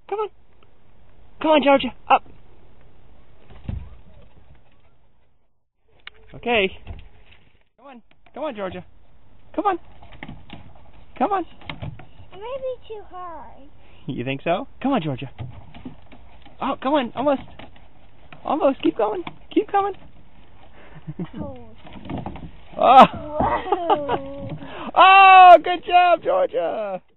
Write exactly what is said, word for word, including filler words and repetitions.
Come on. Come on, Georgia. Up. Okay. Come on. Come on, Georgia. Come on. Come on. It may be too hard. You think so? Come on, Georgia. Oh, come on. Almost. Almost. Keep going. Keep going. Oh. Oh. Whoa. Oh, good job, Georgia.